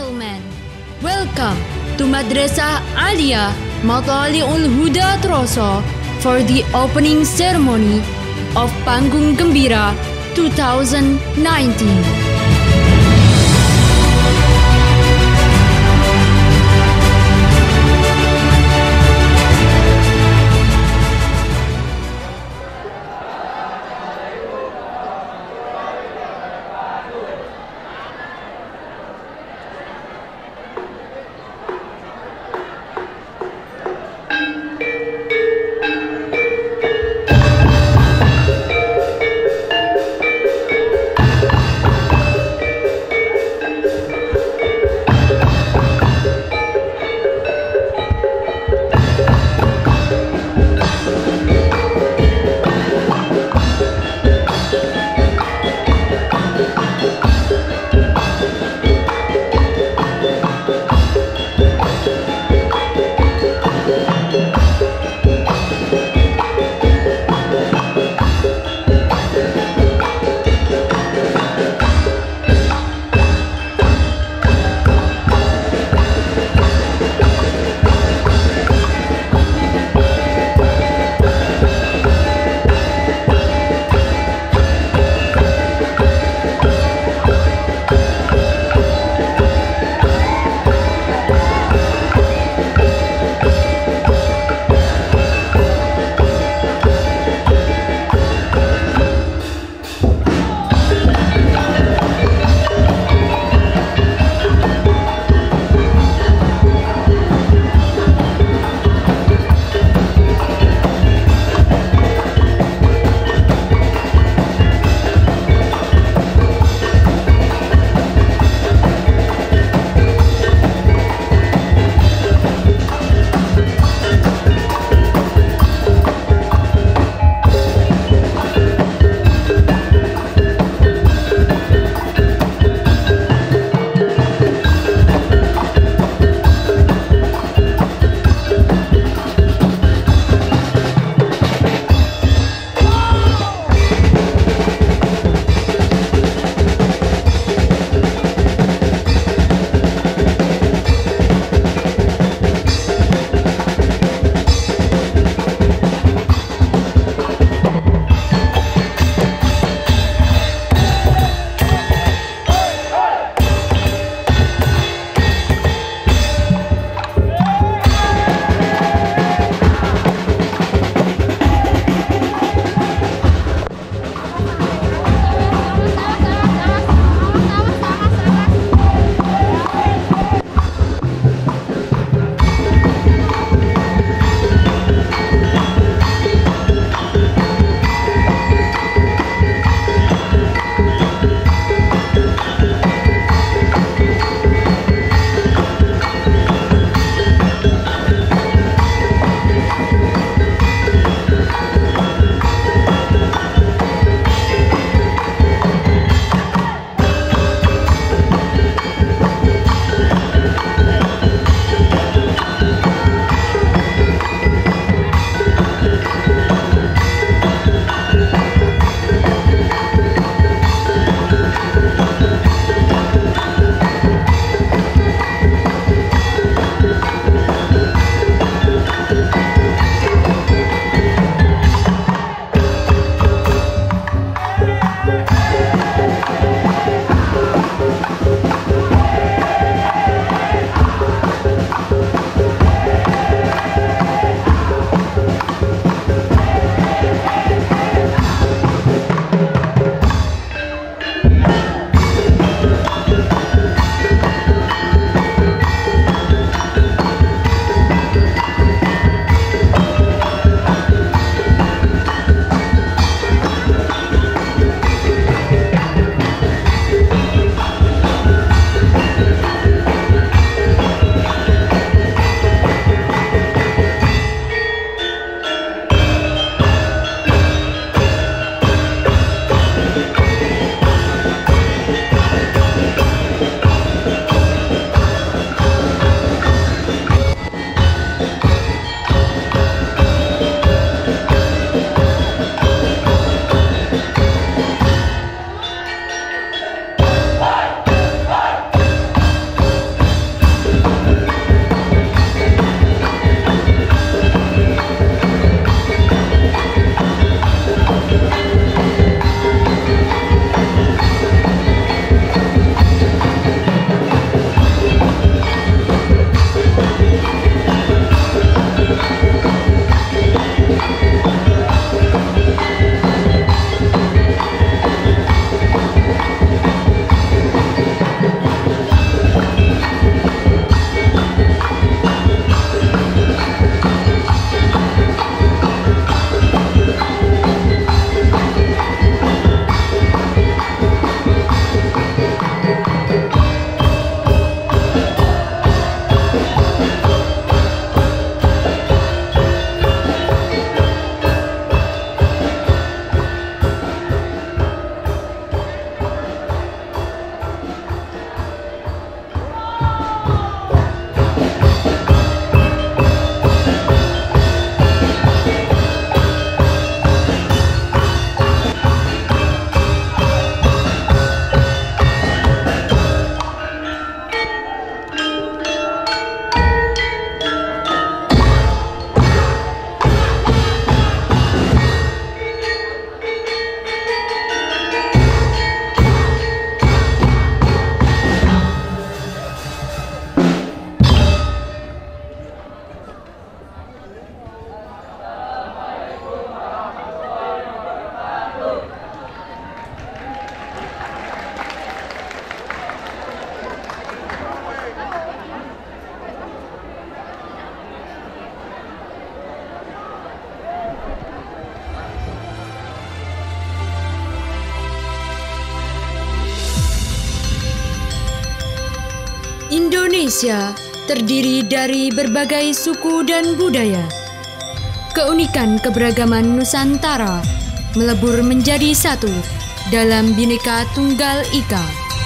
gentlemen, welcome to Madrasah Alia Mathali'ul Huda Troso for the opening ceremony of Panggung Gembira 2019. Indonesia terdiri dari berbagai suku dan budaya. Keunikan keberagaman Nusantara melebur menjadi satu dalam Bhinneka Tunggal Ika.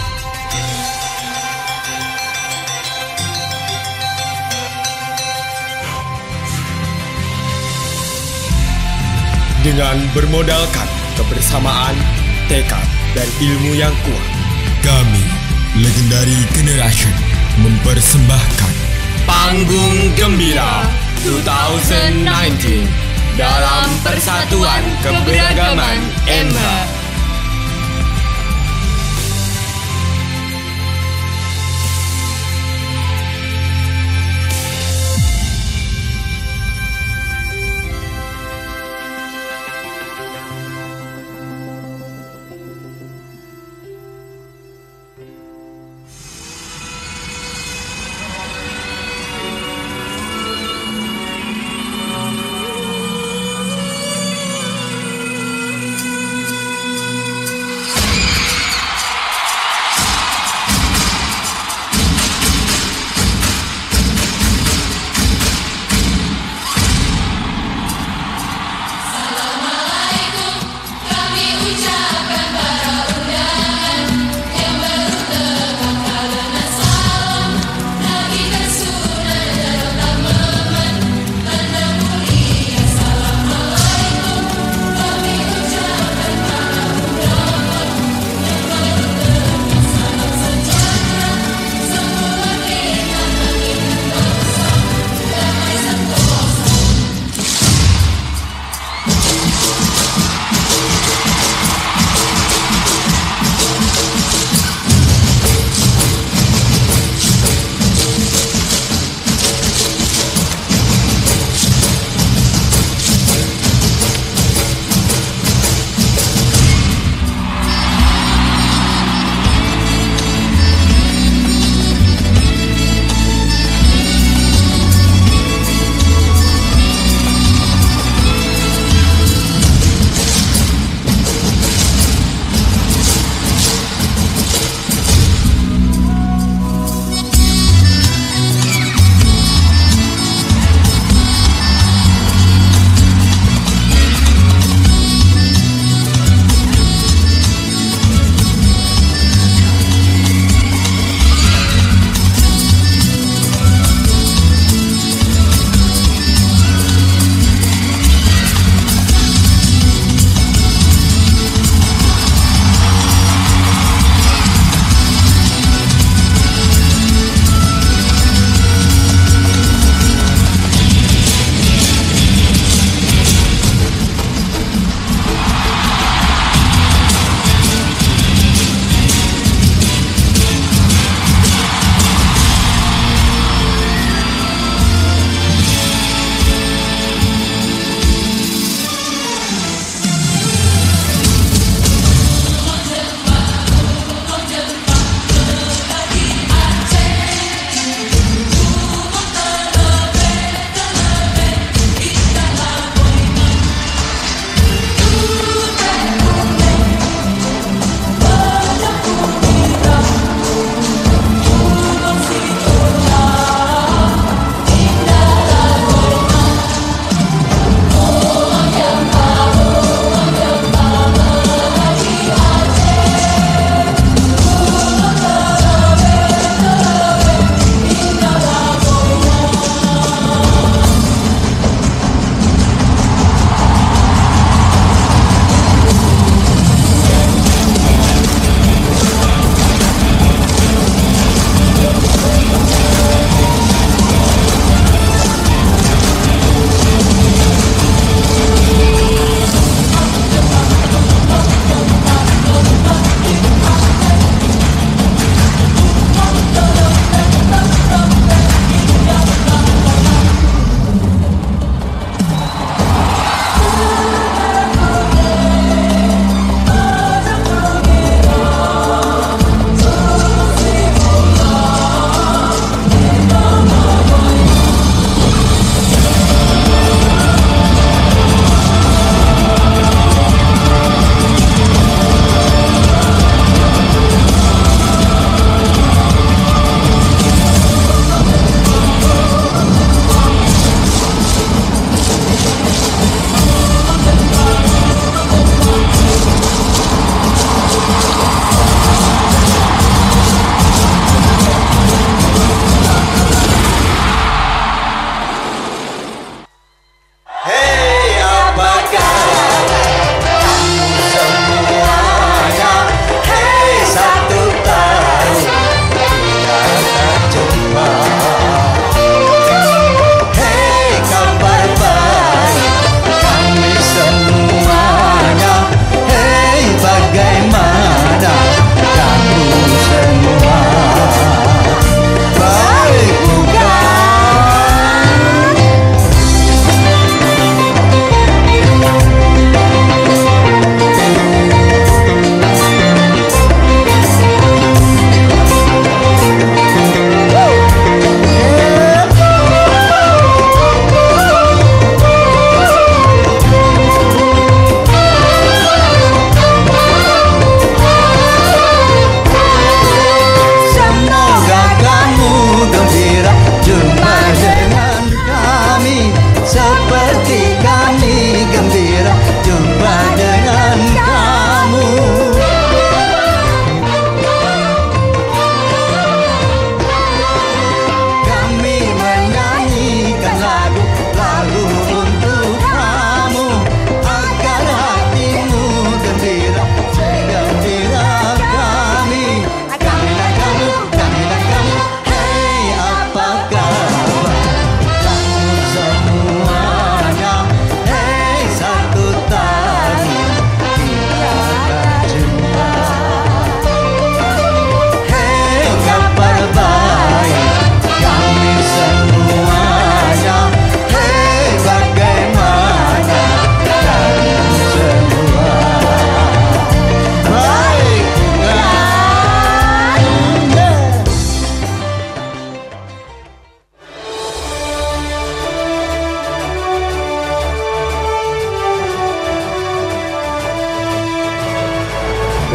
Dengan bermodalkan kebersamaan, tekad, dan ilmu yang kuat, kami, Legendary Generation, mempersembahkan Panggung Gembira 2019 dalam Persatuan Keberagaman MH.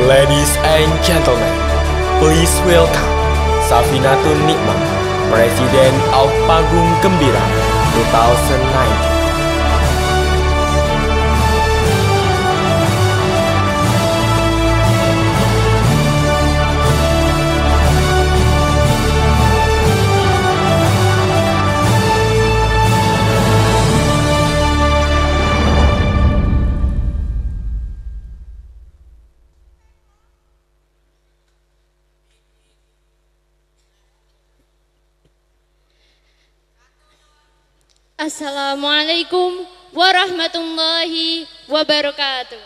Ladies and gentlemen, please welcome Safinatun Nikmah, President of Panggung Gembira 2019. Assalamualaikum warahmatullahi wabarakatuh.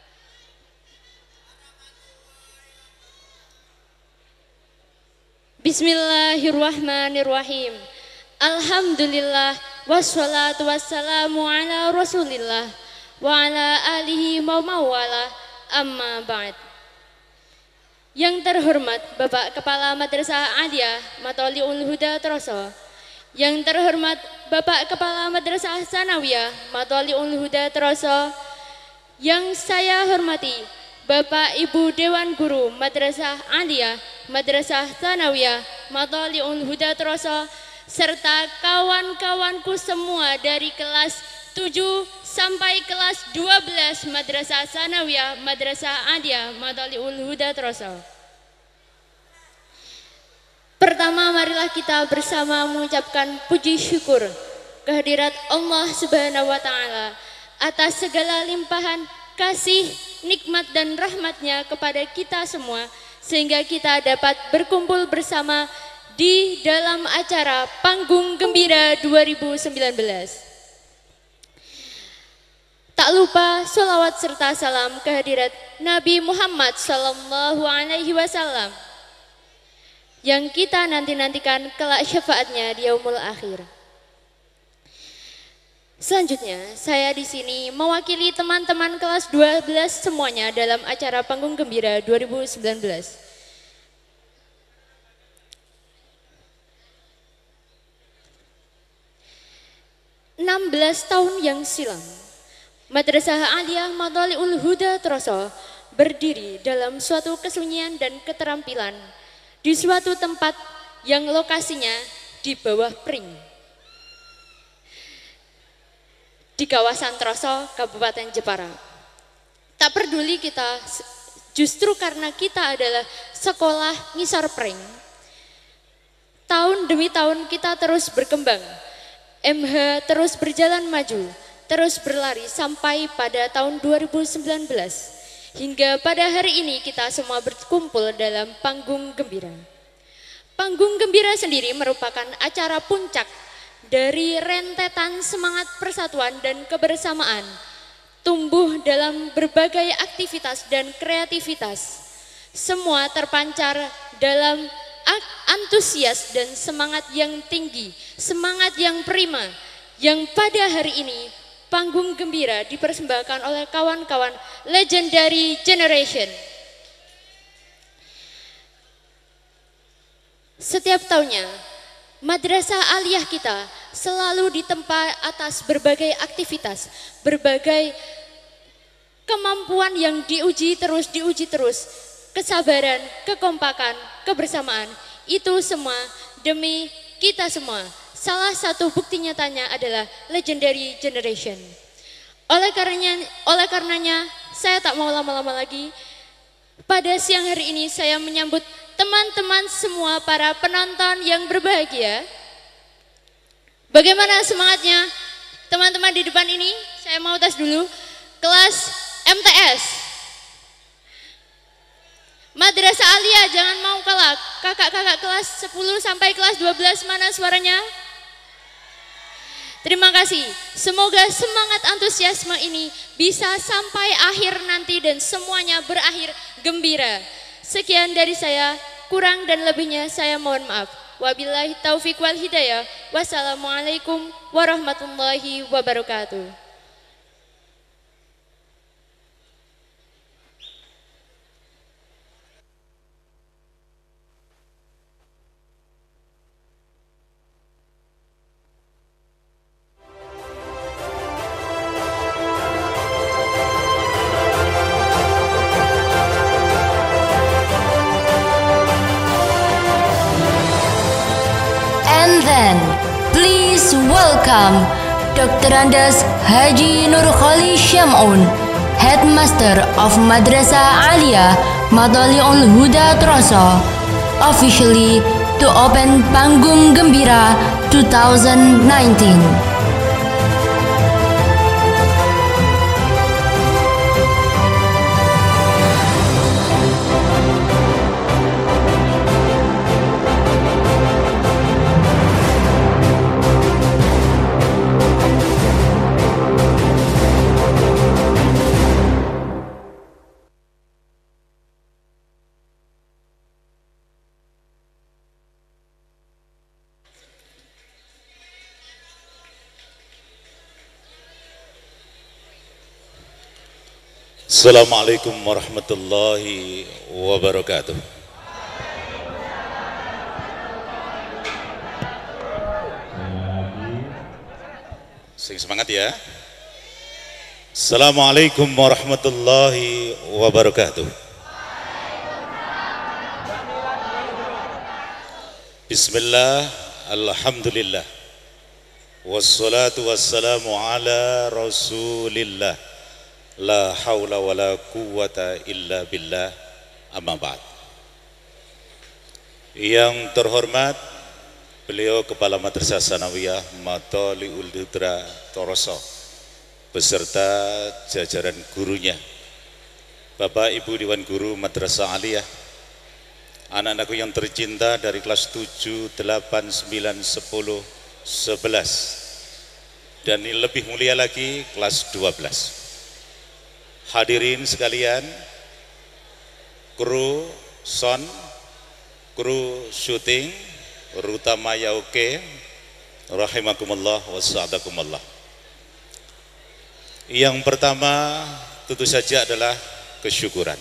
Bismillahirrahmanirrahim. Alhamdulillah wassalatu wassalamu ala rasulillah wa ala alihi wa mawala amma ba'd. Yang terhormat Bapak Kepala Madrasah Aliyah Matoli'ul Huda Troso, yang terhormat Bapak Kepala Madrasah Sanawiyah Matoli'ul Huda Troso, yang saya hormati Bapak Ibu Dewan Guru Madrasah Aliyah Madrasah Sanawiyah Matoli'ul Huda Troso, serta kawan-kawanku semua dari kelas 7 sampai kelas 12 Madrasah Sanawiyah Madrasah Aliyah Matoli'ul Huda Troso. Pertama, marilah kita bersama mengucapkan puji syukur kehadirat Allah Subhanahu wa Ta'ala atas segala limpahan kasih, nikmat dan rahmatnya kepada kita semua, sehingga kita dapat berkumpul bersama di dalam acara Panggung Gembira 2019. Tak lupa sholawat serta salam kehadirat Nabi Muhammad Sallallahu Alaihi Wasallam yang kita nanti-nantikan kelak syafaatnya di yaumul akhir. Selanjutnya, saya di sini mewakili teman-teman kelas 12 semuanya dalam acara Panggung Gembira 2019. 16 tahun yang silam, Madrasah Aliyah Matoli'ul Huda Troso berdiri dalam suatu kesunyian dan keterampilan di suatu tempat yang lokasinya di bawah Pring, di kawasan Troso, Kabupaten Jepara. Tak peduli kita, justru karena kita adalah sekolah ngisor Pring, tahun demi tahun kita terus berkembang. MH terus berjalan maju, terus berlari sampai pada tahun 2019. Hingga pada hari ini kita semua berkumpul dalam Panggung Gembira. Panggung Gembira sendiri merupakan acara puncak dari rentetan semangat persatuan dan kebersamaan, tumbuh dalam berbagai aktivitas dan kreativitas. Semua terpancar dalam antusias dan semangat yang tinggi, semangat yang prima, yang pada hari ini Panggung Gembira dipersembahkan oleh kawan-kawan Legendary Generation. Setiap tahunnya, Madrasah Aliyah kita selalu ditempa atas berbagai aktivitas, berbagai kemampuan yang diuji terus, kesabaran, kekompakan, kebersamaan, itu semua demi kita semua. Salah satu bukti nyatanya adalah Legendary Generation. Oleh karenanya, saya tak mau lama-lama lagi. Pada siang hari ini saya menyambut teman-teman semua para penonton yang berbahagia. Bagaimana semangatnya teman-teman di depan ini? Saya mau tes dulu. Kelas MTS. Madrasah Aliyah, jangan mau kalah. Kakak-kakak kelas 10 sampai kelas 12, mana suaranya? Terima kasih. Semoga semangat antusiasme ini bisa sampai akhir nanti dan semuanya berakhir gembira. Sekian dari saya, kurang dan lebihnya saya mohon maaf. Wabillahi taufiq wal hidayah. Wassalamualaikum warahmatullahi wabarakatuh. event. Please welcome Dr. Andes Haji Nur Khali Syam'un, Headmaster of Madrasah Aliyah Matali'ul Huda Troso, officially to open Panggung Gembira 2019. Assalamualaikum warahmatullahi wabarakatuh. Sing semangat ya. Assalamualaikum warahmatullahi wabarakatuh. Bismillah, alhamdulillah, wassalatu wassalamu ala rasulillah, la haula wa la quwwata illa billah, amma ba'd. Yang terhormat beliau Kepala Madrasah Sanawiyah Matali'ul Huda Troso beserta jajaran gurunya, Bapak Ibu Dewan Guru Madrasah Aliyah, anak-anakku yang tercinta dari kelas 7, 8, 9, 10, 11, dan ini lebih mulia lagi kelas 12. Hadirin sekalian, kru sound, kru syuting, terutama Yauke, rahimakumullah wa sa'adakumullah. Yang pertama tentu saja adalah kesyukuran.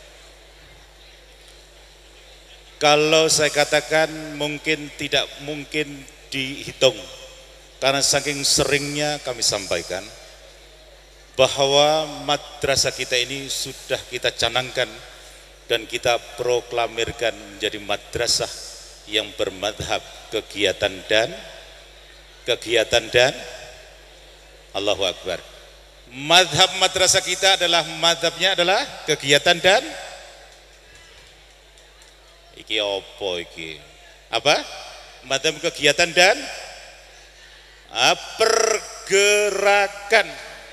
Kalau saya katakan mungkin tidak mungkin dihitung, karena saking seringnya kami sampaikan bahwa madrasah kita ini sudah kita canangkan dan kita proklamirkan menjadi madrasah yang bermadhab kegiatan dan Allahu Akbar. Madhab madrasah kita adalah madhabnya adalah kegiatan dan iki opo iki apa? Madhab kegiatan dan pergerakan.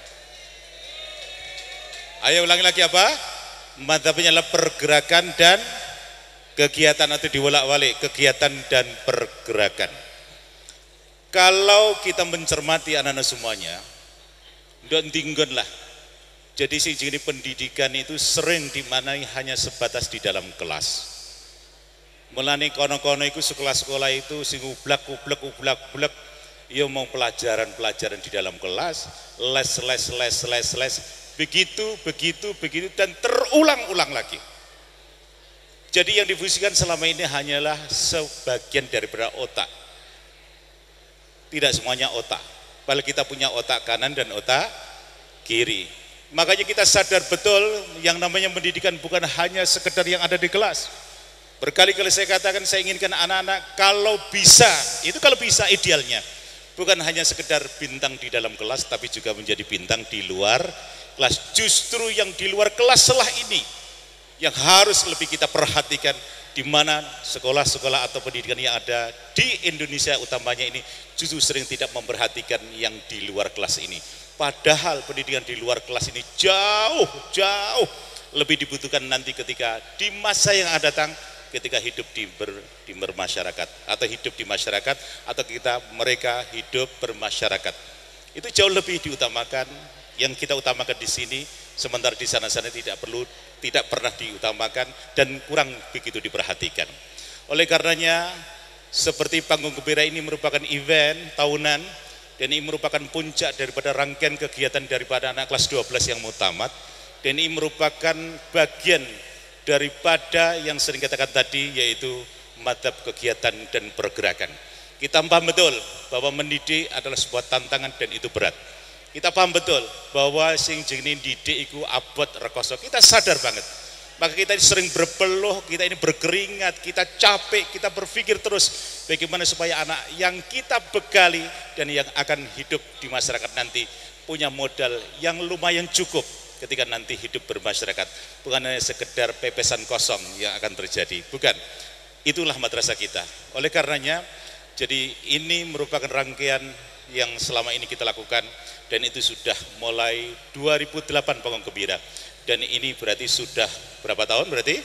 Ayo ulangi lagi apa? Madhabnya adalah pergerakan dan kegiatan, atau diwolak-walik kegiatan dan pergerakan. Kalau kita mencermati anak-anak semuanya, don't tinggon lah. Jadi sejini pendidikan itu sering dimanai hanya sebatas di dalam kelas. Melani kono-kono itu sekolah-sekolah itu sing ublak, ya mau pelajaran di dalam kelas, les, begitu dan terulang-ulang lagi. Jadi yang difusikan selama ini hanyalah sebagian daripada otak, tidak semuanya otak. Padahal kita punya otak kanan dan otak kiri. Makanya kita sadar betul yang namanya pendidikan bukan hanya sekedar yang ada di kelas. Berkali-kali saya katakan, saya inginkan anak-anak kalau bisa idealnya bukan hanya sekedar bintang di dalam kelas, tapi juga menjadi bintang di luar kelas. Justru yang di luar kelas lah ini yang harus lebih kita perhatikan, di mana sekolah-sekolah atau pendidikan yang ada di Indonesia utamanya ini justru sering tidak memperhatikan yang di luar kelas ini. Padahal pendidikan di luar kelas ini jauh lebih dibutuhkan nanti ketika di masa yang akan datang, ketika hidup di bermasyarakat atau hidup di masyarakat, atau mereka hidup bermasyarakat. Itu jauh lebih diutamakan. Yang kita utamakan di sini, sementara di sana-sana tidak pernah diutamakan dan kurang begitu diperhatikan. Oleh karenanya, seperti Panggung Gembira ini merupakan event tahunan, dan ini merupakan puncak daripada rangkaian kegiatan daripada anak kelas 12 yang mau tamat, dan ini merupakan bagian daripada yang sering kita katakan tadi, yaitu madhab kegiatan dan pergerakan. Kita paham betul bahwa mendidik adalah sebuah tantangan dan itu berat. Kita paham betul bahwa sing jenenge didik iku abot rekoso. Kita sadar banget Maka kita ini sering berpeluh, kita ini berkeringat, kita capek, kita berpikir terus bagaimana supaya anak yang kita bekali dan yang akan hidup di masyarakat nanti punya modal yang lumayan cukup ketika nanti hidup bermasyarakat. Bukan hanya sekedar pepesan kosong yang akan terjadi, bukan. Itulah madrasah kita. Oleh karenanya, jadi ini merupakan rangkaian yang selama ini kita lakukan, dan itu sudah mulai 2008 Panggung Gembira. Dan ini berarti sudah berapa tahun berarti?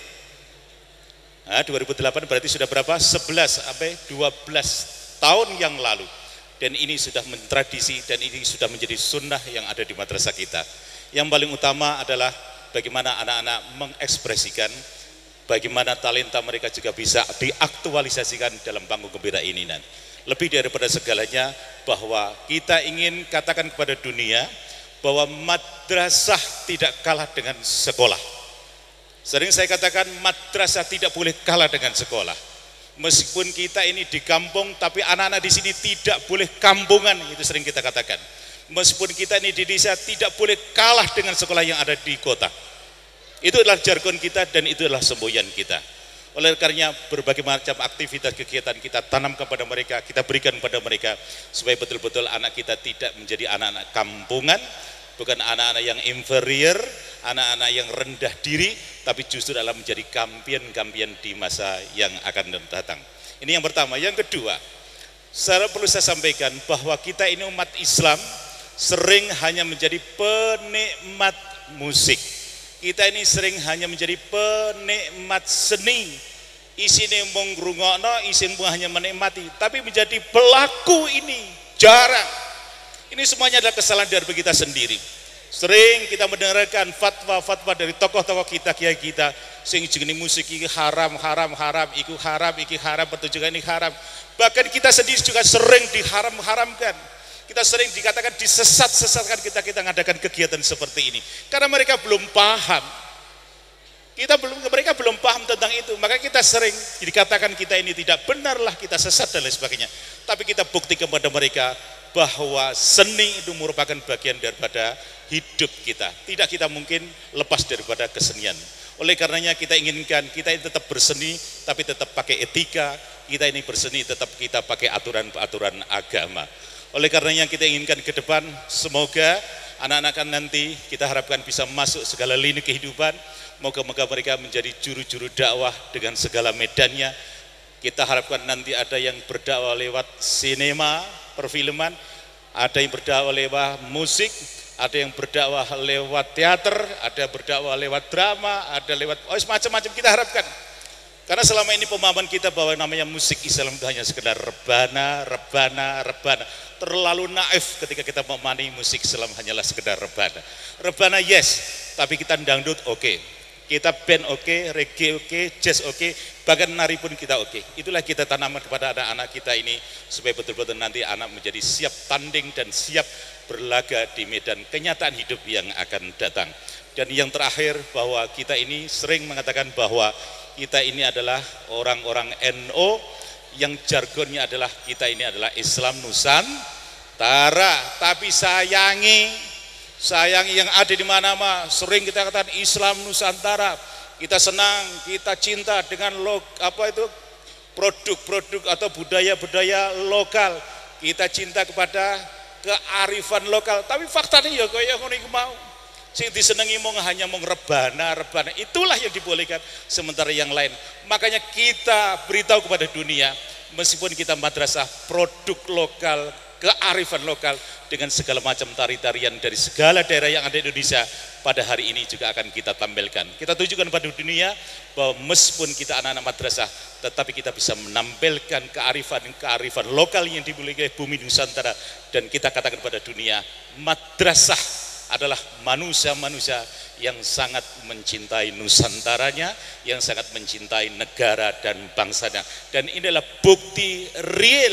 2008 berarti sudah berapa? 11 sampai 12 tahun yang lalu. Dan ini sudah mentradisi dan ini sudah menjadi sunnah yang ada di madrasah kita. Yang paling utama adalah bagaimana anak-anak mengekspresikan, bagaimana talenta mereka juga bisa diaktualisasikan dalam Panggung Gembira ini nanti. Lebih daripada segalanya bahwa kita ingin katakan kepada dunia bahwa madrasah tidak kalah dengan sekolah. Sering saya katakan madrasah tidak boleh kalah dengan sekolah. Meskipun kita ini di kampung, tapi anak-anak di sini tidak boleh kampungan, itu sering kita katakan. Meskipun kita ini di desa, tidak boleh kalah dengan sekolah yang ada di kota. Itu adalah jargon kita dan itu adalah semboyan kita. Oleh karenanya berbagai macam aktivitas kegiatan kita tanam kepada mereka, kita berikan kepada mereka supaya betul-betul anak kita tidak menjadi anak-anak kampungan, bukan anak-anak yang inferior, anak-anak yang rendah diri, tapi justru adalah menjadi kampion-kampion di masa yang akan datang. Ini yang pertama. Yang kedua, saya perlu saya sampaikan bahwa kita ini umat Islam sering hanya menjadi penikmat musik. Kita ini sering hanya menjadi penikmat seni. Isine mung ngrungokno, isin mung hanya menikmati, tapi menjadi pelaku ini jarang. Ini semuanya adalah kesalahan dari kita sendiri. Sering kita mendengarkan fatwa-fatwa dari tokoh-tokoh kita, kiai kita, sing jenenge musik iki haram, iku haram, iki haram, pertunjukan ini haram. Bahkan kita sendiri juga sering diharam-haramkan. Kita sering dikatakan disesat-sesatkan kita ngadakan kegiatan seperti ini. Karena mereka belum paham. Mereka belum paham tentang itu. Maka kita sering dikatakan kita ini tidak benarlah, kita sesat dan lain sebagainya. Tapi kita buktikan kepada mereka bahwa seni itu merupakan bagian daripada hidup kita. Tidak kita mungkin lepas daripada kesenian. Oleh karenanya kita inginkan kita ini tetap berseni, tapi tetap pakai etika. Kita ini berseni tetap kita pakai aturan-aturan agama. Oleh karenanya kita inginkan ke depan semoga anak-anak nanti kita harapkan bisa masuk segala lini kehidupan. Moga-moga mereka menjadi juru-juru dakwah dengan segala medannya. Kita harapkan nanti ada yang berdakwah lewat sinema, perfilman, ada yang berdakwah lewat musik, ada yang berdakwah lewat teater, ada yang berdakwah lewat drama, ada lewat macam-macam kita harapkan. Karena selama ini pemahaman kita bahwa namanya musik Islam itu hanya sekedar rebana. Terlalu naif ketika kita memahami musik Islam hanyalah sekedar rebana. Rebana yes, tapi kita dangdut oke. Kita band oke, reggae oke, jazz oke, bahkan nari pun kita oke. Itulah kita tanamkan kepada anak-anak kita ini supaya betul-betul nanti anak menjadi siap tanding dan siap berlaga di medan kenyataan hidup yang akan datang. Dan yang terakhir bahwa kita ini sering mengatakan bahwa kita ini adalah orang-orang NU yang jargonnya adalah kita ini adalah Islam Nusantara. Tapi sayangi yang ada di mana-mana sering kita katakan Islam Nusantara. Kita senang, kita cinta dengan produk-produk atau budaya-budaya lokal. Kita cinta kepada kearifan lokal. Tapi faktanya ya kaya ngono iku mau. Sing disenengi hanya rebana. Itulah yang dibolehkan, sementara yang lain. Makanya kita beritahu kepada dunia, meskipun kita madrasah produk lokal, kearifan lokal dengan segala macam tari-tarian dari segala daerah yang ada di Indonesia, pada hari ini juga akan kita tampilkan. Kita tunjukkan pada dunia bahwa meskipun kita anak-anak madrasah, tetapi kita bisa menampilkan kearifan lokal yang dimiliki bumi Nusantara. Dan kita katakan pada dunia, madrasah adalah manusia-manusia yang sangat mencintai Nusantaranya, yang sangat mencintai negara dan bangsanya. Dan ini adalah bukti real.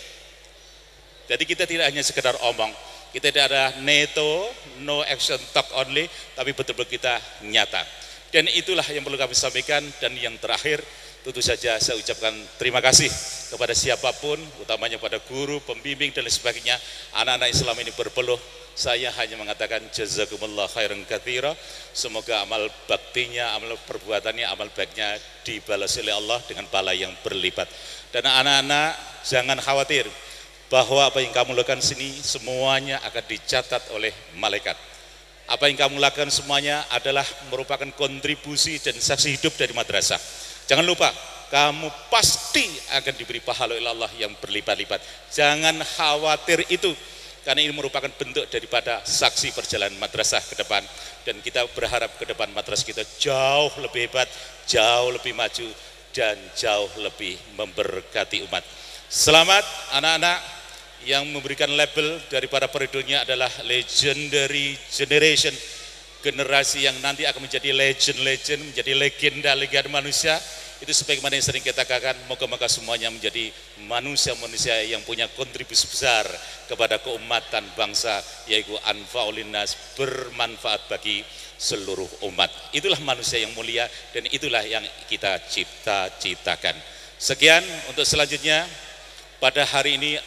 Jadi kita tidak hanya sekedar omong, kita tidak ada neto, no action talk only, tapi betul-betul kita nyata. Dan itulah yang perlu kami sampaikan. Dan yang terakhir, tentu saja saya ucapkan terima kasih kepada siapapun, utamanya pada guru, pembimbing dan lain sebagainya. Anak-anak Islam ini berpeluh. Saya hanya mengatakan jazakumullah khairan katsira. Semoga amal baktinya, amal perbuatannya, amal baiknya dibalas oleh Allah dengan pahala yang berlipat. Dan anak-anak jangan khawatir bahwa apa yang kamu lakukan sini semuanya akan dicatat oleh malaikat. Apa yang kamu lakukan semuanya adalah merupakan kontribusi dan saksi hidup dari madrasah. Jangan lupa, kamu pasti akan diberi pahala oleh Allah yang berlipat-lipat. Jangan khawatir itu, karena ini merupakan bentuk daripada saksi perjalanan madrasah ke depan. Dan kita berharap ke depan madrasah kita jauh lebih hebat, jauh lebih maju, dan jauh lebih memberkati umat. Selamat anak-anak yang memberikan label daripada periodenya adalah legendary generation. Generasi yang nanti akan menjadi legend, menjadi legenda manusia. Itu sebagaimana yang sering kita katakan, moga-moga semuanya menjadi manusia-manusia yang punya kontribusi besar kepada keumatan bangsa, yaitu anfa'ul linnas, bermanfaat bagi seluruh umat. Itulah manusia yang mulia dan itulah yang kita cita-citakan. Sekian untuk selanjutnya pada hari ini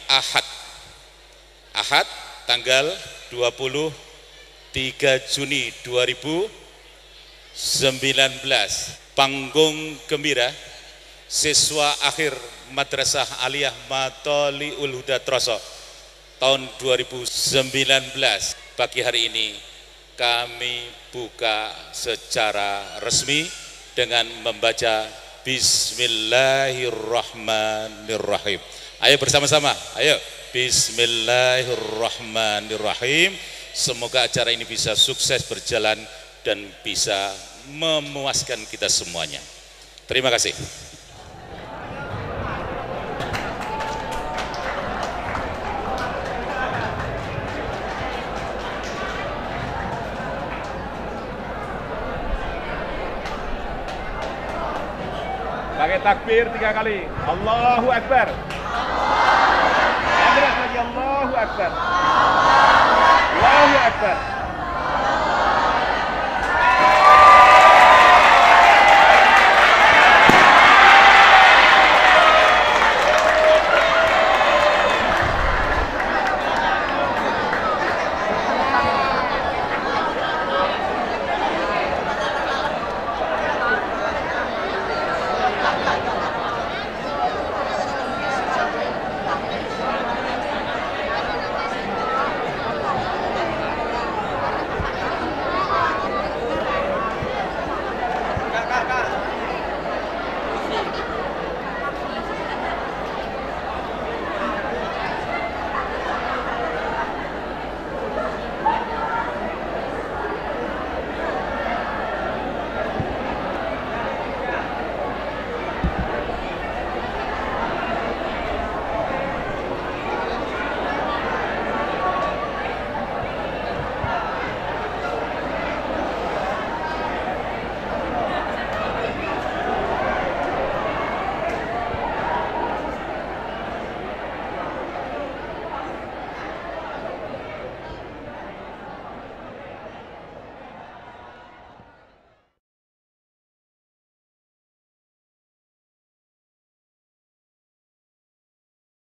Ahad tanggal 23 Juni 2019, panggung gembira siswa akhir Madrasah Aliyah Matholiul Huda Troso tahun 2019. Pagi hari ini kami buka secara resmi dengan membaca Bismillahirrahmanirrahim. Ayo bersama-sama, ayo Bismillahirrahmanirrahim. Semoga acara ini bisa sukses berjalan dan bisa memuaskan kita semuanya. Terima kasih. Pakai takbir 3 kali. Allahu Akbar. Allahu Akbar. Allahu Akbar.